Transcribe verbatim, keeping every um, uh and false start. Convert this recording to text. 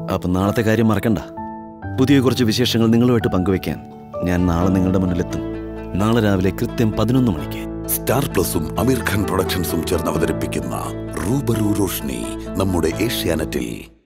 അപ്പം നാളത്തെ കാര്യം മറക്കണ്ട. പുതിയ കുറച്ച് വിശേഷങ്ങൾ നിങ്ങളുമായിട്ട് പങ്കുവെക്കാൻ ഞാൻ നാളെ നിങ്ങളുടെ മുന്നിലെത്തും. നാളെ രാവിലെ കൃത്യം പതിനൊന്ന് മണിക്ക്. സ്റ്റാർ പ്ലസും അമീർ ഖാൻ പ്രൊഡക്ഷൻസും ചേർന്ന് അവതരിപ്പിക്കുന്ന റൂബറു റോഷ്നി നമ്മുടെ ഏഷ്യാനെറ്റിൽ.